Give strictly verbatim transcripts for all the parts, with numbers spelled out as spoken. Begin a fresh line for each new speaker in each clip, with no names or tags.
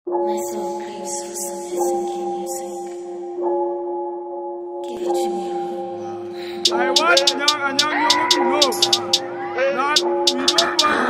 My soul craves for some S M K music. Give it to me.
I want young and young young to know that we don't want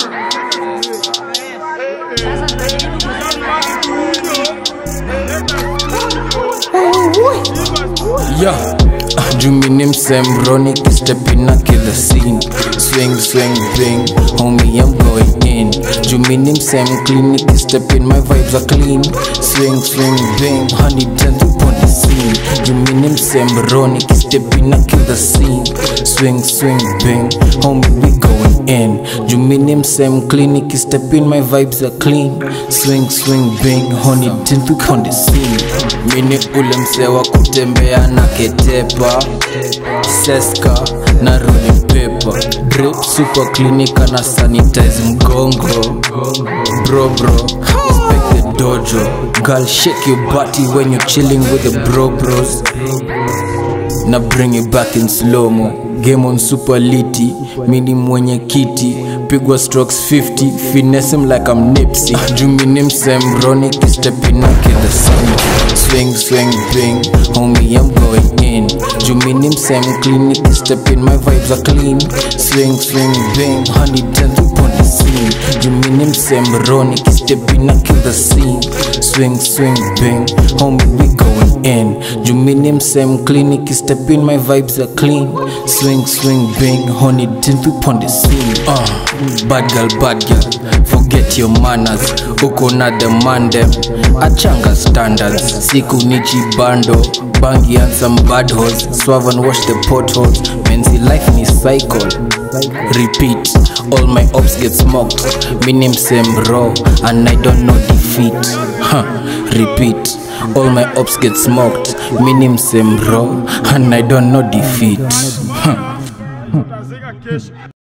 to
Yeah, Juminim Sembronic is stepping up kill the scene. Swing, swing, bing, homie, I'm going in. Juminim Sem clinic is stepping, my vibes are clean. Swing, swing, bing, honey, turn upon the scene. Juminim Sembronic is stepping up kill the scene. Swing, swing, bing, homie, we going in. Juminim Sem clinic is stepping, my vibes are clean. Swing, swing, bing, honey, turn upon the scene. Mini ule msewa kutembea na ketepa S M K na rolling paper. Drip super clinica na sanitize mgongo. Bro bro, respect the dojo. Girl shake your body when you're chilling with the bro bros. Na bring it back in slow-mo. Game on super litty, mini mwenye kiti. Pigwa strokes fifty, finesse him like I'm Nipsey. Juminim Sembronic is stepping up in the sun. Swing, swing, bing, homie, I'm going in. Juminim Sem clinic is stepping, my vibes are clean. Swing, swing, bing, honey, turn upon the scene. Juminim Sembronic is stepping up in the scene. Swing, swing, bing, homie, we going in. Juminim Sem clinic is stepping, my vibes are clean. Swing, swing, bing, honey, turn upon the scene. Uh, bad girl, bad girl, forget your manners. Uko na demand them, achanga standards. Siku nichi bando, bangi and some bad hoes. Swerve and wash the potholes. Menzi life ni cycle. Repeat, all my ops get smoked. Minim same raw, and I don't know defeat. Huh. Repeat, all my ops get smoked. Minim same raw, and I don't know defeat. Huh.